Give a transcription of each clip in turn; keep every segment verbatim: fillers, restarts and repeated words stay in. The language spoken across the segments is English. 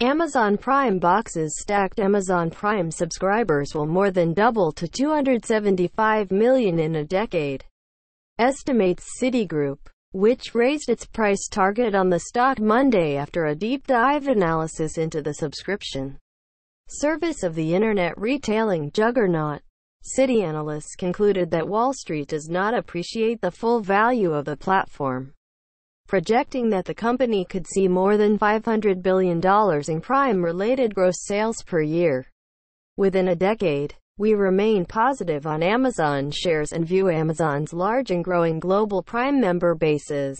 Amazon Prime boxes stacked. Amazon Prime subscribers will more than double to two hundred seventy-five million in a decade, estimates Citigroup, which raised its price target on the stock Monday after a deep dive analysis into the subscription service of the internet retailing juggernaut. Citi analysts concluded that Wall Street does not appreciate the full value of the platform, projecting that the company could see more than five hundred billion dollars in Prime-related gross sales per year within a decade. We remain positive on Amazon shares and view Amazon's large and growing global Prime member base as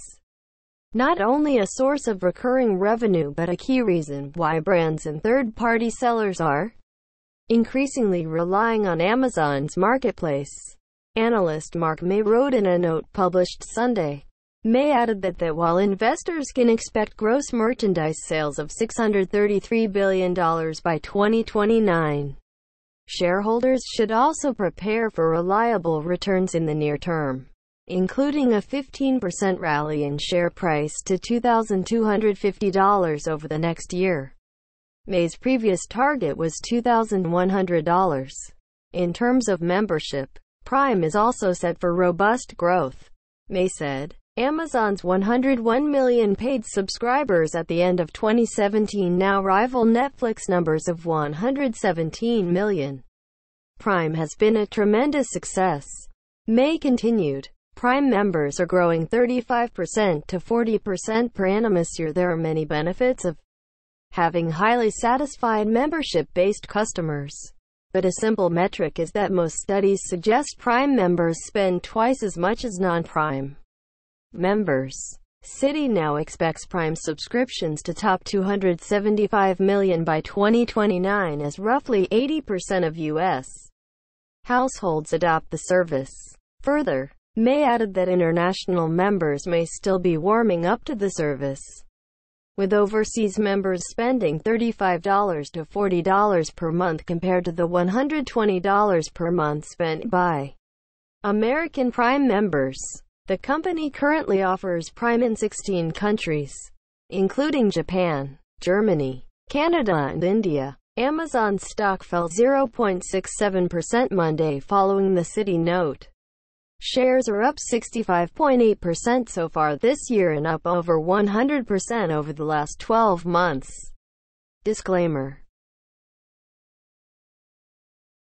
not only a source of recurring revenue but a key reason why brands and third-party sellers are increasingly relying on Amazon's marketplace. Analyst Mark May wrote in a note published Sunday. May added that, that while investors can expect gross merchandise sales of six hundred thirty-three billion dollars by twenty twenty-nine, shareholders should also prepare for reliable returns in the near term, including a fifteen percent rally in share price to two thousand two hundred fifty dollars over the next year. May's previous target was two thousand one hundred dollars. In terms of membership, Prime is also set for robust growth, May said. Amazon's one hundred one million paid subscribers at the end of twenty seventeen now rival Netflix numbers of one hundred seventeen million. Prime has been a tremendous success, May continued. Prime members are growing thirty-five percent to forty percent per annum this year. There are many benefits of having highly satisfied membership-based customers, but a simple metric is that most studies suggest Prime members spend twice as much as non-Prime members. Citi now expects Prime subscriptions to top two hundred seventy-five million by twenty twenty-nine as roughly eighty percent of U S households adopt the service. Further, May added that international members may still be warming up to the service, with overseas members spending thirty-five to forty dollars per month compared to the one hundred twenty dollars per month spent by American Prime members. The company currently offers Prime in sixteen countries, including Japan, Germany, Canada, and India. Amazon stock fell zero point six seven percent Monday following the Citi note. Shares are up sixty-five point eight percent so far this year and up over one hundred percent over the last twelve months. Disclaimer.